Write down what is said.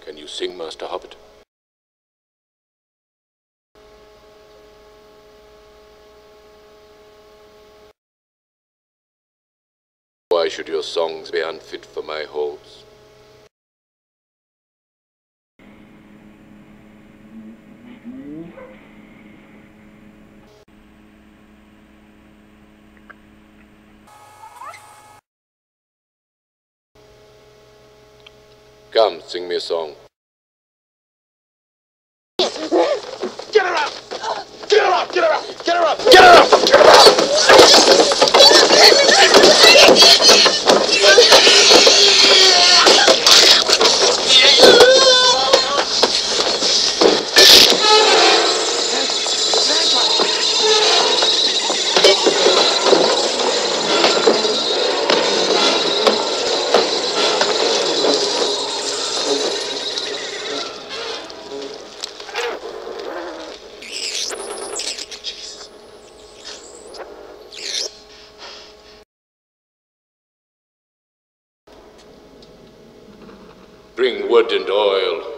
Can you sing, Master Hobbit? Why should your songs be unfit for my halls? Come, sing me a song. Get her up! Get her up! Get her up! Get her up! Get her up! Get her up! Bring wood and oil.